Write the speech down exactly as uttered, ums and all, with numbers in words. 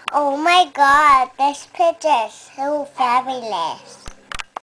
Oh my god, this picture is so fabulous.